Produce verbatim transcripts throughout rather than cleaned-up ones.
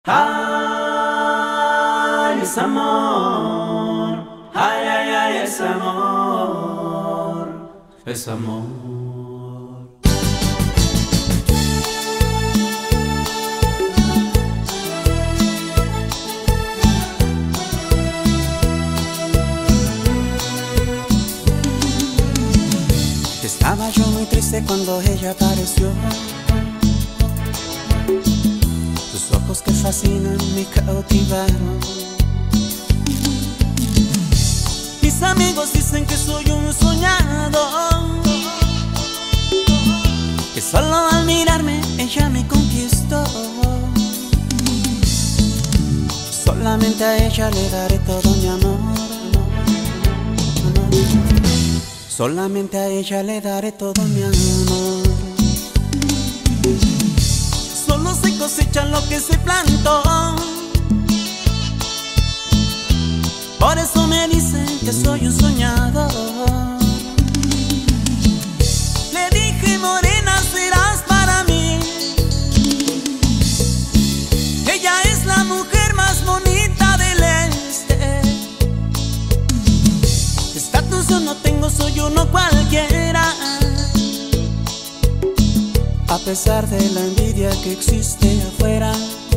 Ay, es amor, ay, ay, ay, es amor, es amor. Estaba yo muy triste cuando ella apareció. Tus ojos que fascinan me cautivaron. Mis amigos dicen que soy un soñador, que solo al mirarme ella me conquistó. Solamente a ella le daré todo mi amor. Solamente a ella le daré todo mi amor. Solo se cosecha lo que se plantó. Por eso me dicen que soy un soñador. Le dije, morena, serás para mí. Ella es la mujer más bonita del este. Estatus yo no tengo, soy uno cualquiera. A pesar de la envidia que existe afuera,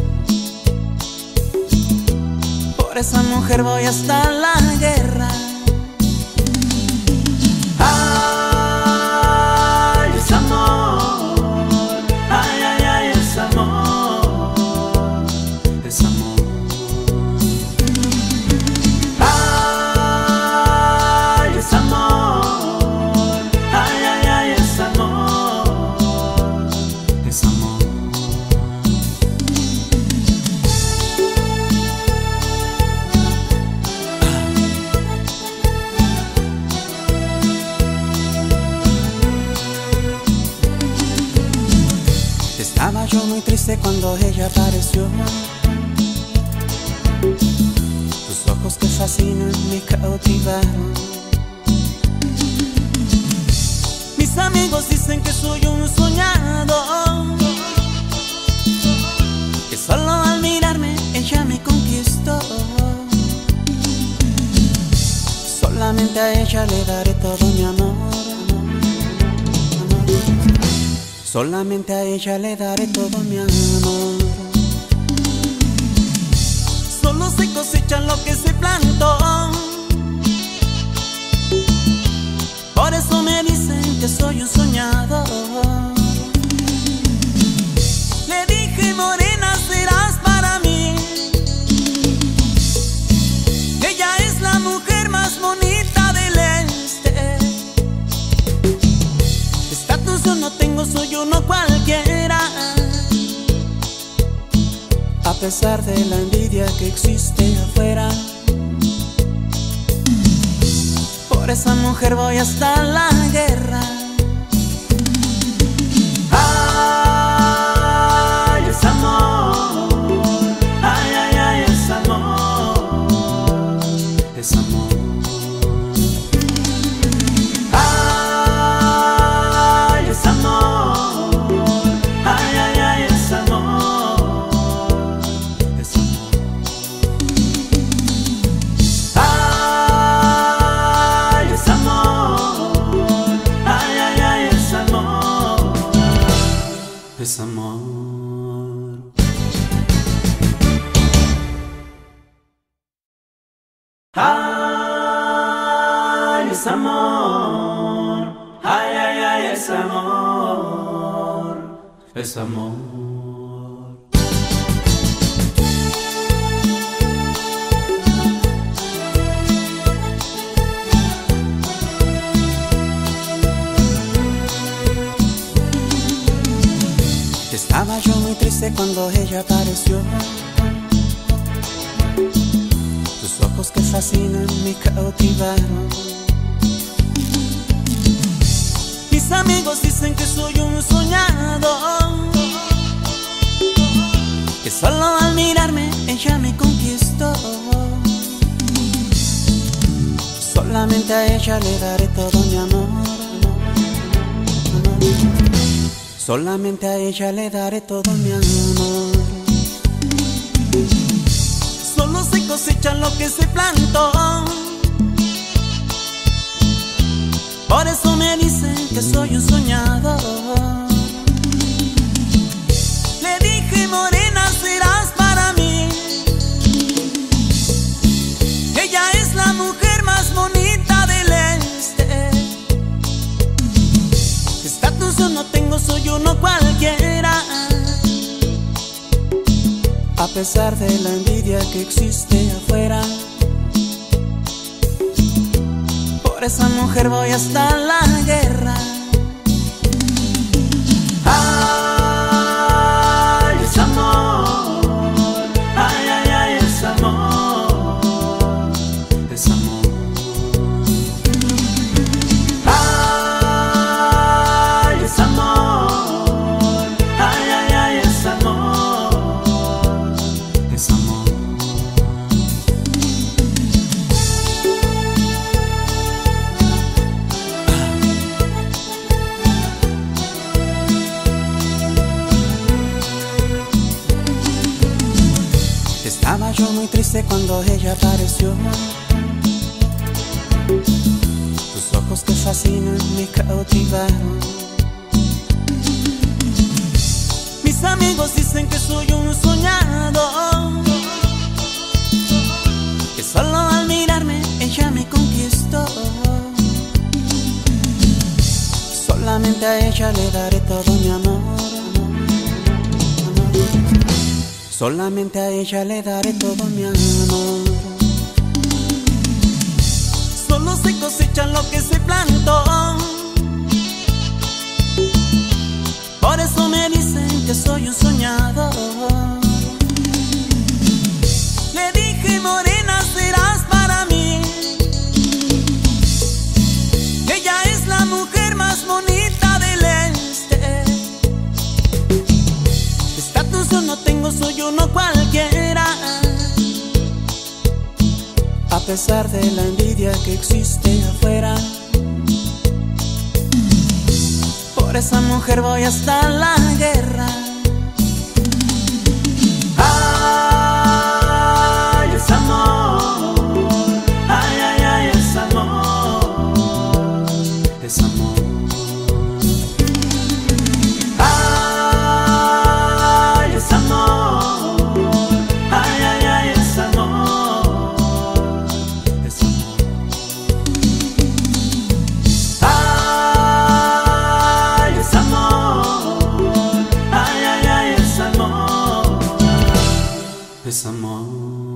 por esa mujer voy hasta la guerra. Ay, es amor, ay, ay, ay, es amor, es amor. Ay, es amor, ay, ay, ay, es amor, es amor. Estaba yo muy triste cuando ella apareció. Tus ojos que fascinan me cautivaron. Mis amigos dicen que soy un soñador, que solo al mirarme ella me conquistó. Solamente a ella le daré todo mi amor. Solamente a ella le daré todo mi amor. Solo se cosecha lo que se plantó. Por eso me dicen que soy un soñador. Le dije, morena, serás para mí. Ella es la mujer más bonita del este. Estatus yo no tengo, soy uno cualquiera. A pesar de la envidia que existe afuera, por esa mujer voy hasta la guerra. Ay, es amor, ay, ay, ay, es amor, es amor. Ay, es amor, ay, ay, ay, es amor, es amor. Ay, es amor, ay, ay, ay, es amor, es amor. Ay, es amor, ay, ay, ay, es amor, es amor. Estaba yo muy triste cuando ella apareció. Tus ojos que fascinan me cautivaron. Mis amigos dicen que soy un soñador, que solo al mirarme ella me conquistó. Solamente a ella le daré todo mi amor. Solamente a ella le daré todo mi amor. lo que se plantó. Por eso me dicen que soy un soñador. Le dije, morena, serás para mí. Ella es la mujer más bonita del este. Estatus yo no tengo, soy uno cualquiera. A pesar de la envidia que existe afuera, por esa mujer voy hasta la guerra. Ay, es amor. Ay, ay, ay, es amor. Es amor. Ay, es amor. Ay, ay, ay, es amor. Es amor. Estaba yo muy triste cuando ella apareció. Tus ojos que fascinan me cautivaron. Mis amigos dicen que soy un soñador, que solo al mirarme ella me conquistó. Solamente a ella le daré todo mi amor. Solamente a ella le daré todo mi amor. Solo se cosecha lo que se plantó. Por eso me dicen que soy un soñador. Le dije, morena, serás para mí. Ella es la mujer más bonita del este. Estatus yo no tengo, soy uno cualquiera. A pesar de la envidia que existe afuera, por esa mujer voy hasta la guerra. Ay, es amor. Ay, ay, ay, es amor. Es amor. Ay, es amor. Ay, ay, ay, es amor. Es amor. Ay, es amor. Ay, ay, ay, es amor. Es amor.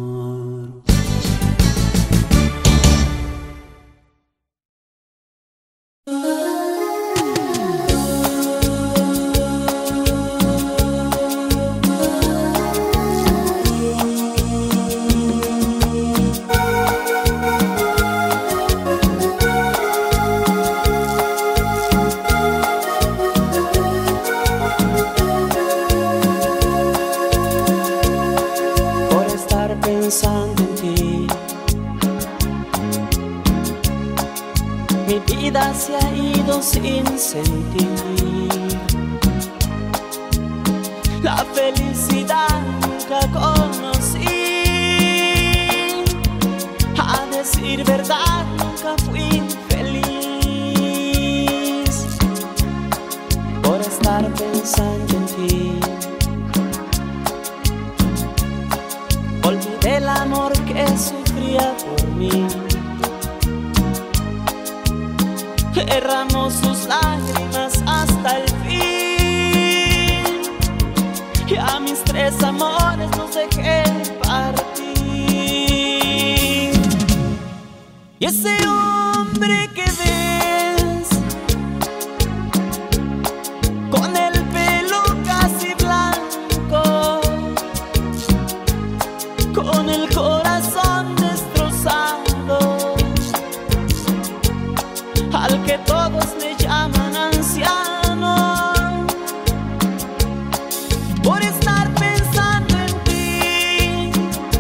Por estar pensando en ti, mi vida se ha ido sin sentir. La felicidad nunca conocí. A decir verdad, nunca fui feliz. Por estar pensando en ti, olvidé el amor que sufría por mí. Derramó sus lágrimas hasta el fin, y a mis tres amores los dejé partir. Y ese hombre que ves, con el pelo casi blanco, con el corazón destrozado, al que todos le llaman anciano, por estar pensando en ti,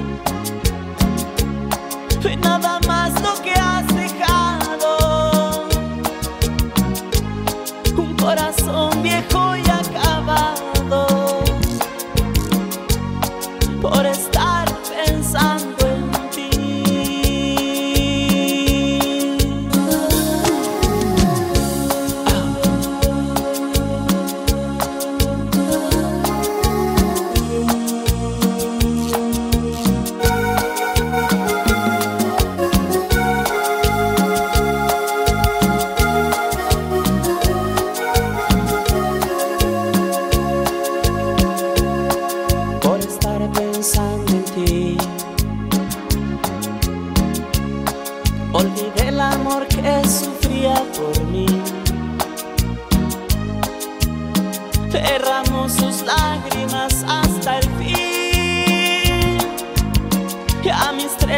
fue nada más lo que has dejado, un corazón viejo y acabado, por estar pensando en ti.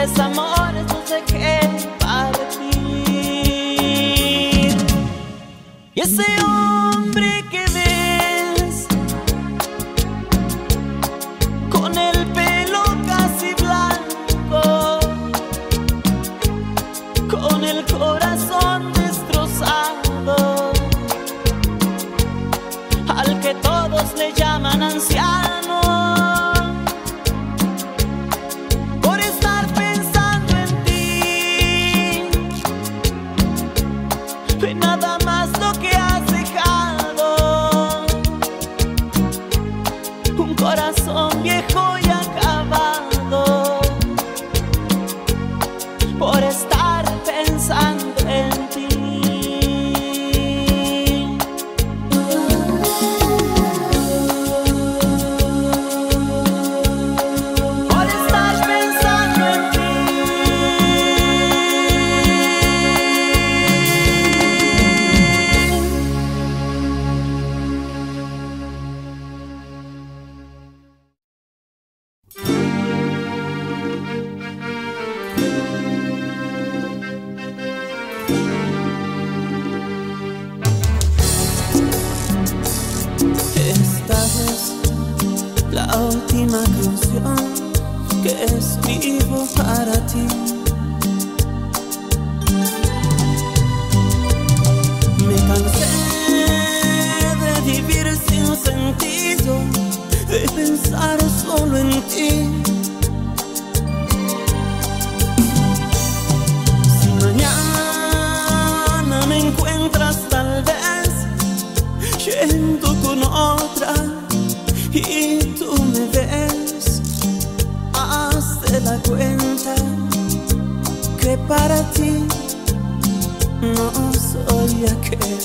tres amores no sé qué partir. Y ese hombre que ves, con el pelo casi blanco, con el corazón destrozado, al que todos le llaman anciano, por estar pensando en ti, ve nada más lo que has dejado, un corazón viejo y acabado, por estar pensando en ti. La última canción que escribo para ti. Me cansé de vivir sin sentido, de pensar solo en ti. Si mañana me encuentras tal vez yendo con otra y tú me ves, hazte la cuenta que para ti no soy aquel.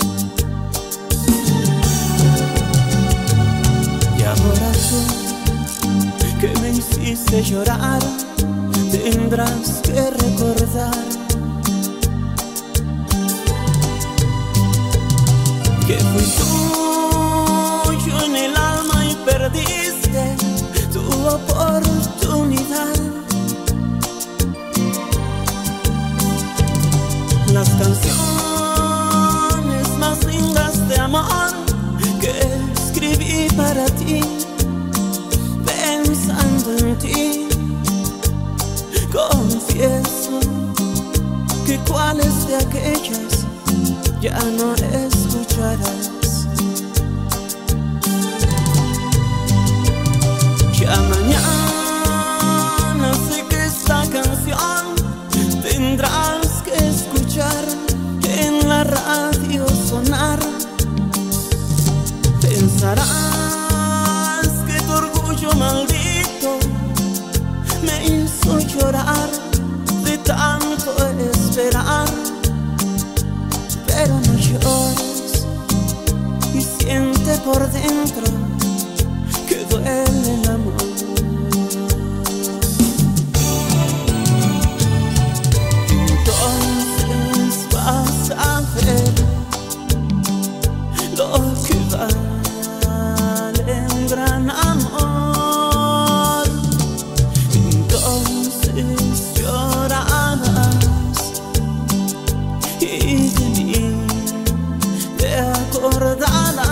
Y ahora tú, que me hiciste llorar, tendrás que recordar que fui tuyo en el alma y perdiste tu oportunidad. Las canciones más lindas de amor que escribí para ti, pensando en ti, confieso que cuáles de aquellas ya no escucharás. Ya mañana sé que esta canción tendrás que escuchar en la radio sonar. Pensarás que tu orgullo maldito me hizo llorar de tanto esperar, pero no llores y siente por dentro que duele el amor. Entonces vas a ver lo que vale un gran amor. Entonces llorarás y de mí te acordarás.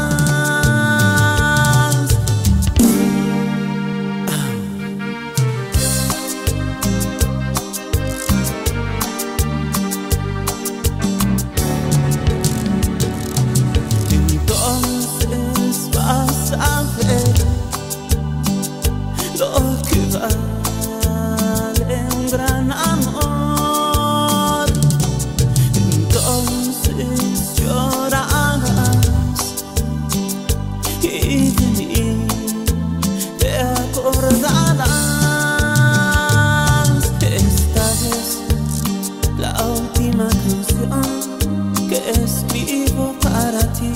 Lo que vale un gran amor. Entonces llorarás y de mí te acordarás. Esta es la última canción que escribo para ti.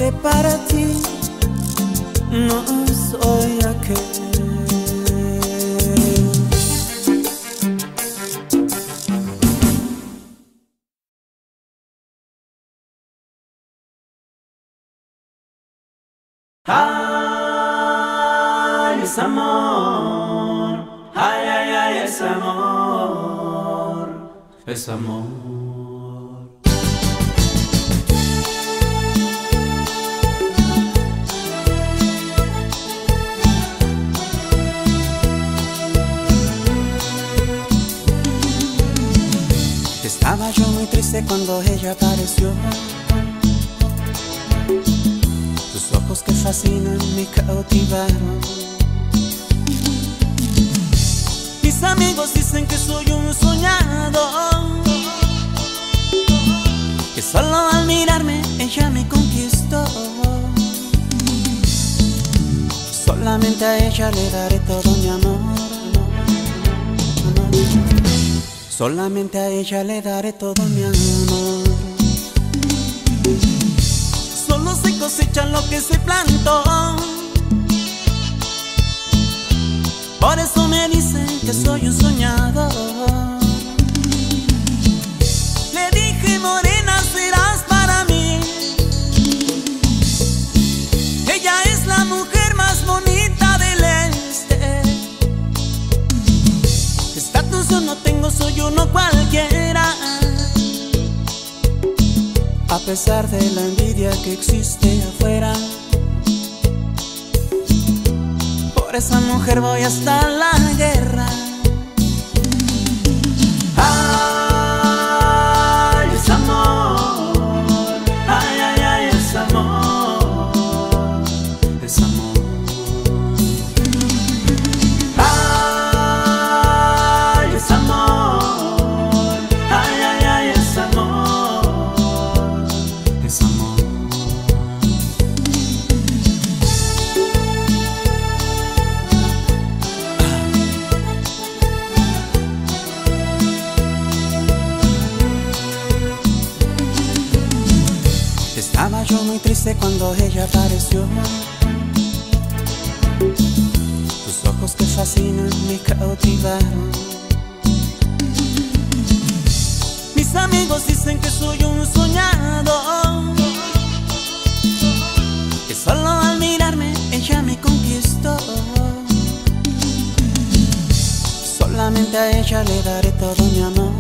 que para ti no soy aquel. Ay, es amor, ay, ay, ay, es amor, Es amor. Estaba yo muy triste cuando ella apareció. Tus ojos que fascinan me cautivaron. mis amigos dicen que soy un soñador, Que solo al mirarme ella me conquistó. Solamente a ella le daré todo mi amor. Solamente a ella le daré todo mi amor. solo se cosecha lo que se plantó. Por eso me dicen que soy un soñador. Le dije, morena, serás para mí. Ella es la mujer más bonita del este. Estatus yo no tengo, soy uno cualquiera. A pesar de la envidia que existe afuera, por esa mujer voy hasta la guerra. Ay, es amor, ay, ay, ay, es amor, Es amor. ay, es amor, ay, ay, ay, es amor, Es amor. Estaba yo muy triste cuando ella apareció. Tus ojos que fascinan me cautivaron. mis amigos dicen que soy un soñador, Que solo al mirarme ella me conquistó. Solamente a ella le daré todo mi amor.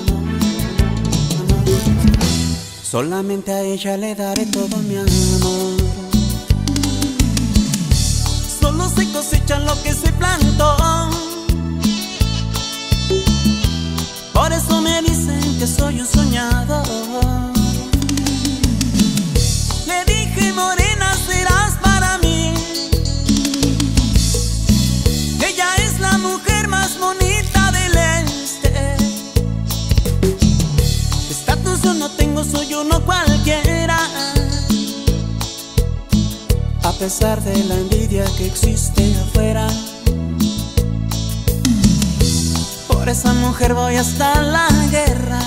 Solamente a ella le daré todo mi amor. solo se cosecha lo que se plantó. Por eso me dicen que soy un soñador. Le dije, morena, serás para mí. Ella es la mujer más bonita del este. Estatus yo no tengo, soy uno cualquiera. A pesar de la envidia que existe afuera, por esa mujer voy hasta la guerra.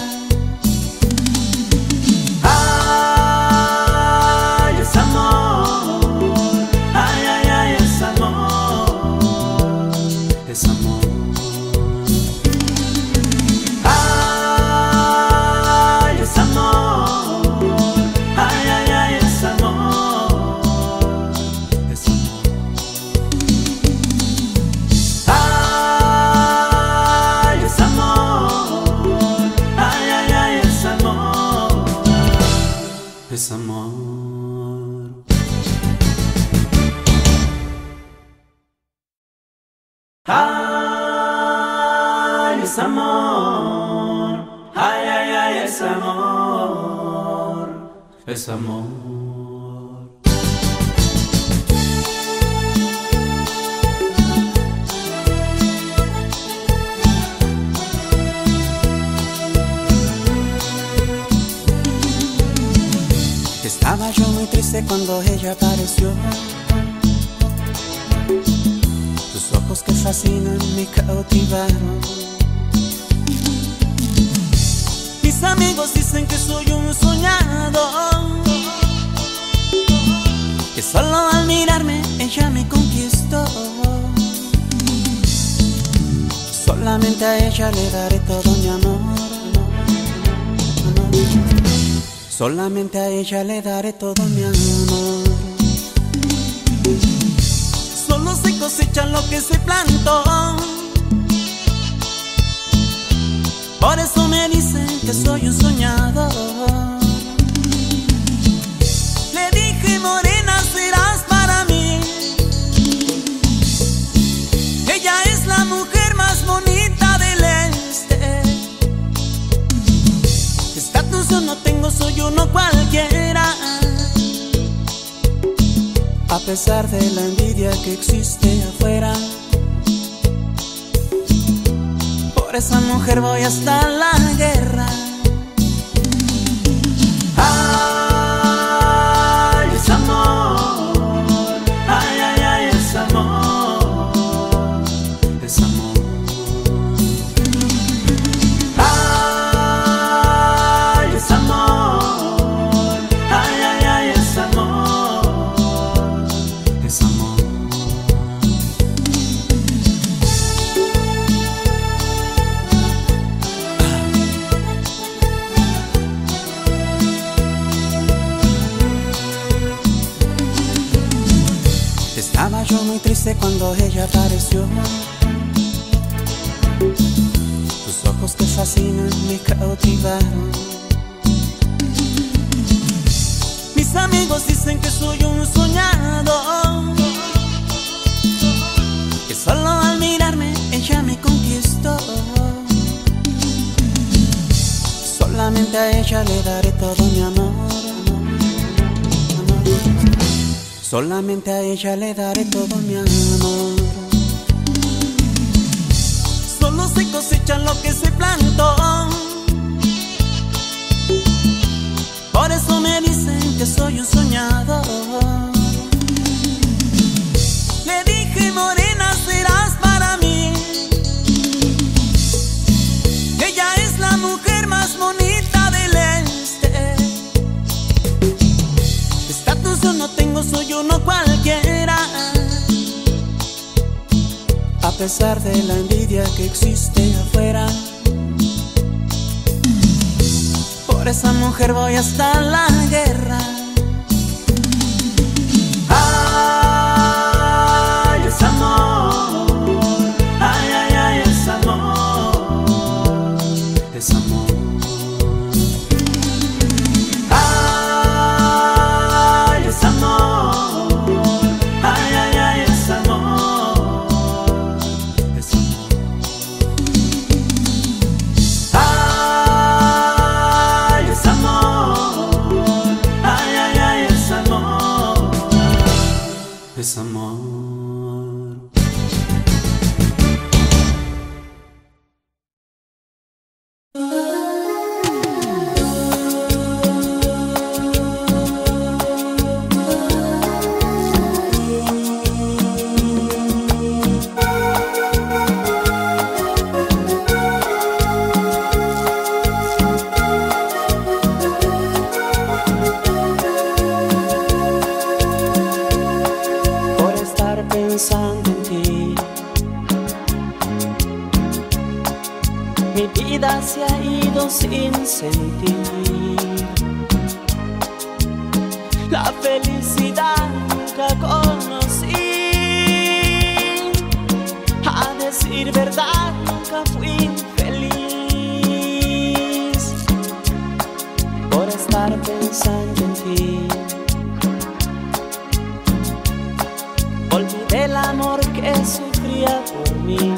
Ay, es amor, ay, ay, ay, es amor, Es amor. ay, es amor, ay, ay, ay, es amor, Es amor. ay, es amor, ay, ay, ay, es amor. Es amor. Ay, es amor, ay, ay, ay, es amor. Es amor. Estaba yo muy triste cuando ella apareció. Tus ojos que fascinan me cautivaron. Mis amigos dicen que soy un soñador, que solo al mirarme ella me conquistó. Solamente a ella le daré todo mi amor. Solamente a ella le daré todo mi amor. Solo se cosecha lo que se plantó. Por eso me dicen que soy un soñador. Le dije, morena, serás para mí. Ella es la mujer más bonita del este. Estatus yo no tengo, soy uno cualquiera. A pesar de la envidia que existe afuera, por esa mujer voy hasta la guerra. Ay, es amor. Ay, ay, ay, es amor. Es amor. Ay, es amor. Ay, ay, ay, es amor. Es amor. Estaba yo muy triste cuando ella apareció. Tus ojos que fascinan me cautivaron. Mis amigos dicen que soy un soñador, que solo al mirarme ella me conquistó. Solamente a ella le daré todo mi amor. Solamente a ella le daré todo mi amor. Solo se cosecha lo que se plantó. Por eso me dicen que soy un soñador. Le dije, morena, serás para mí. Ella es la mujer más bonita del este. Estatus yo no tengo, soy uno cualquiera. A pesar de la envidia que existe afuera, por esa mujer voy hasta la guerra. Ay, es amor. Ay, ay, ay, es amor. Es amor. Ay, es amor. Ay, ay, ay, es amor. Es amor. Ay, es amor. Ay, ay, ay, es amor. Es amor. Por estar pensando en ti, mi vida se ha ido sin sentir. La felicidad nunca conocí. A decir verdad, nunca fui feliz. Por estar pensando en ti, olvidé el amor que sufría por mí.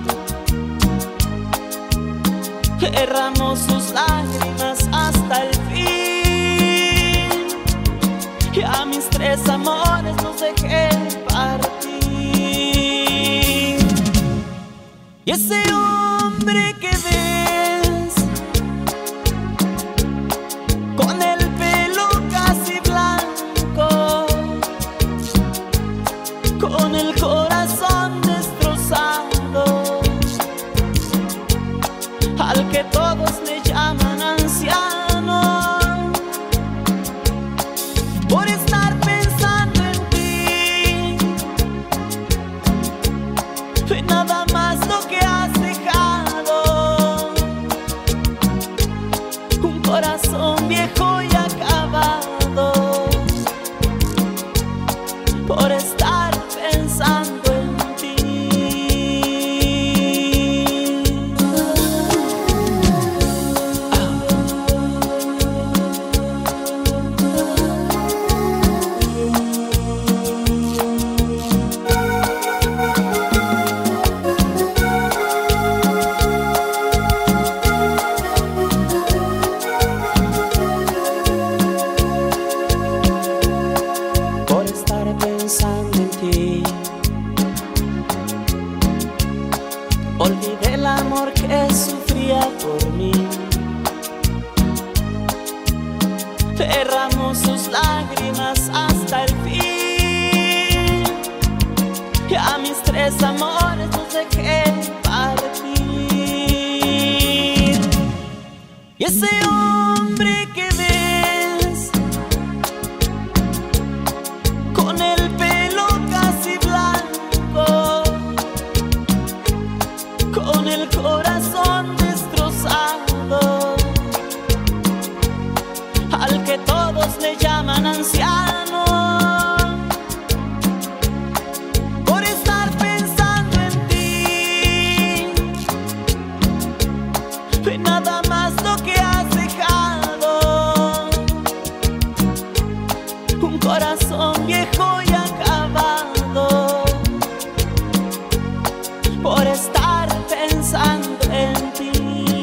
Derramó sus lágrimas hasta el fin, y a mis tres amores los dejé partir. Y ese hombre que ves, con el pelo casi blanco, con el corazón destrozado, al que todos le llaman anciano, por estar pensando en Y ese hombre que ves, con el pelo casi blanco, con el corazón destrozado, al que todos le llaman anciano, por estar pensando en ti, ve nada más lo que has dejado, un corazón viejo y acabado, por estar pensando en ti.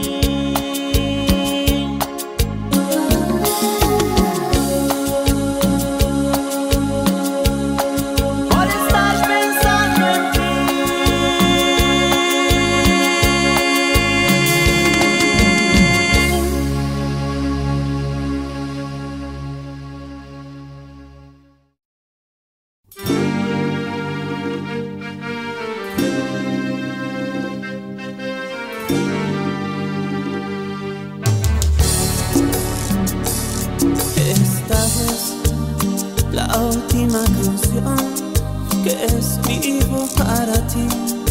Esta es la última canción que escribo para ti.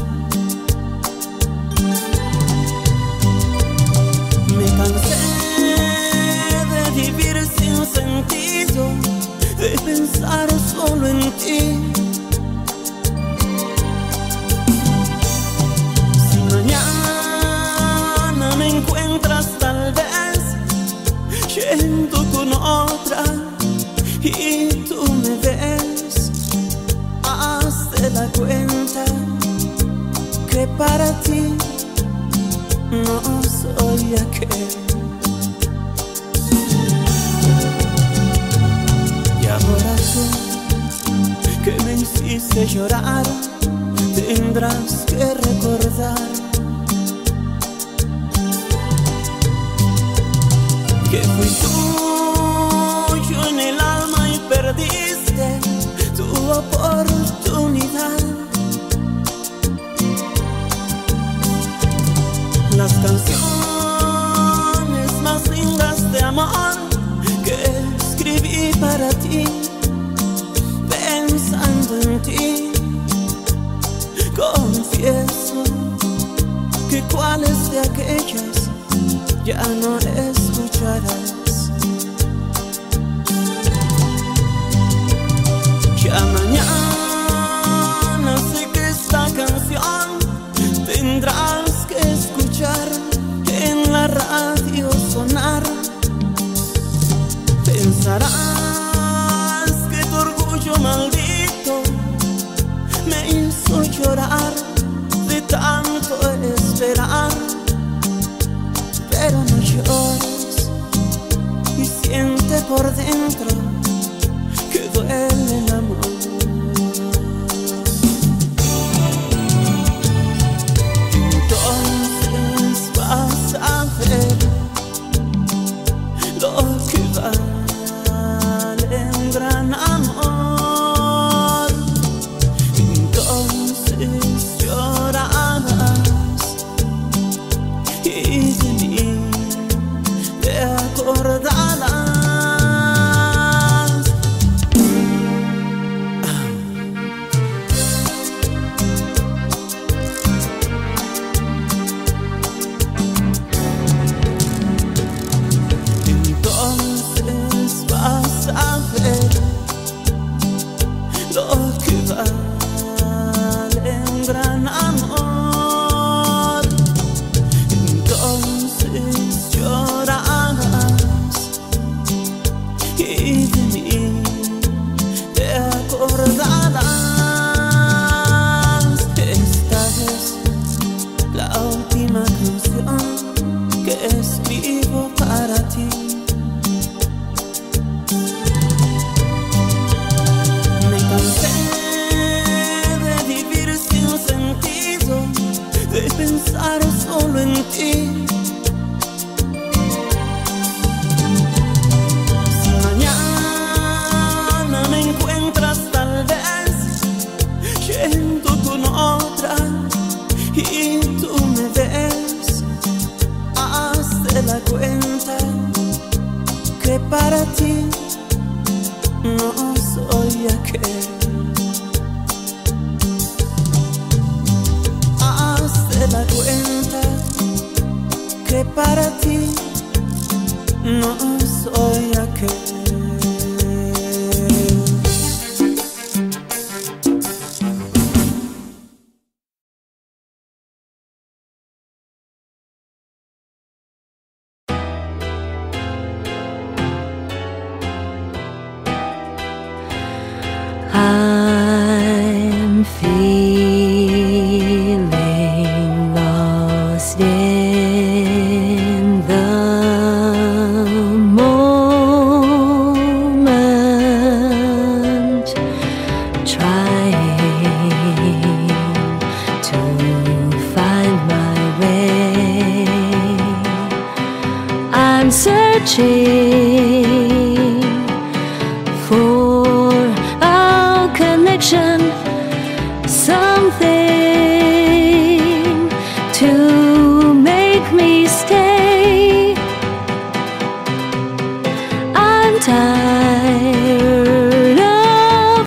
Me cansé de vivir sin sentido, de pensar solo en ti. Si mañana me encuentras tal vez yendo con otra y tú me ves, hazte la cuenta que para ti no soy aquel. Y ahora tú, que me hiciste llorar, tendrás que recordar que fui tuyo en el alma y perdiste tu oportunidad. Las canciones más lindas de amor que escribí para ti, pensando en ti, confieso que cuáles de aquellas ya no escucharás. Ya mañana sé que esta canción tendrás que escuchar en la radio sonar. Pensarás que tu orgullo maldito me hizo llorar de tanto esperar. Pero no llores y siente por dentro que duele el amor. Entonces vas a ver lo que vale un gran amor. Entonces llorarás y de mí te acordarás. Entonces vas a ver lo que vale un gran amor. Entonces llorarás y de mí te acordarás. Esta es la última canción que escribo para ti. Me cansé de vivir sin sentido, de pensar solo en ti. Si mañana me encuentras tal vez yendo con otra y tú me ves, hazte la cuenta para ti no soy aquel. Hazte la cuenta que para ti no soy aquel. I'm feeling lost in the moment, trying to find my way. I'm searching for connection, something to make me stay. I'm tired of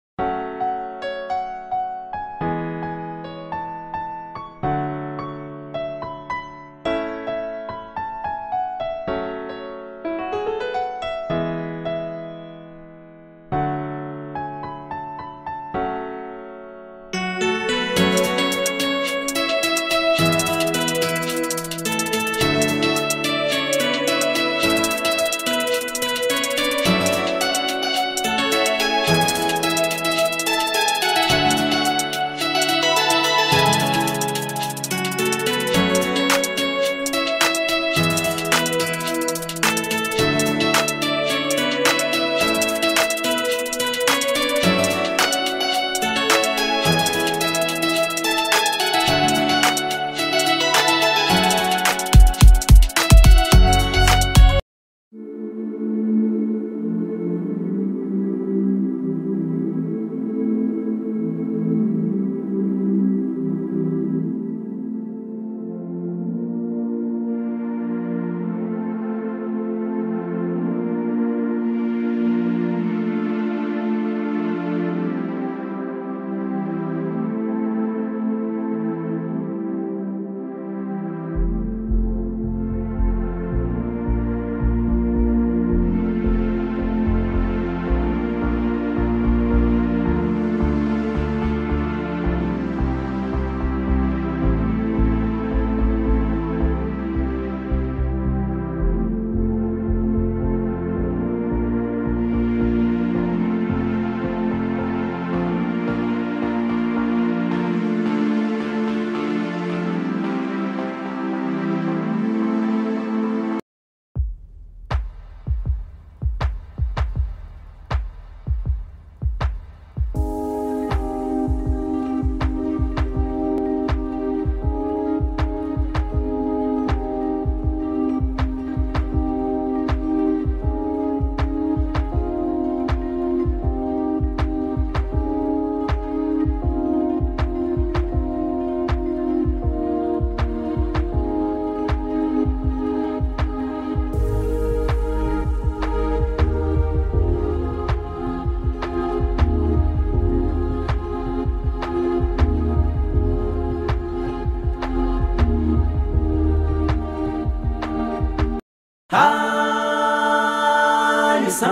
Ay, es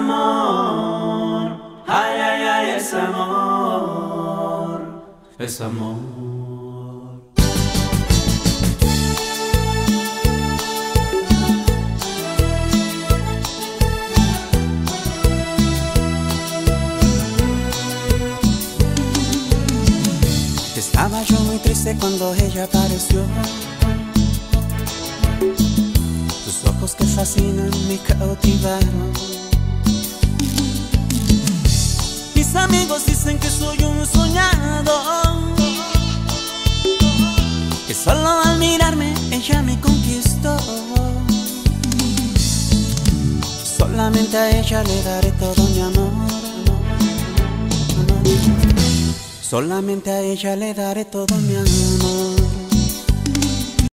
amor, ay, ay, ay, es amor, es amor. Estaba yo muy triste cuando ella apareció. Tus ojos que fascinan me cautivaron. Mis amigos dicen que soy un soñador, que solo al mirarme ella me conquistó. Solamente a ella le daré todo mi amor. Solamente a ella le daré todo mi amor.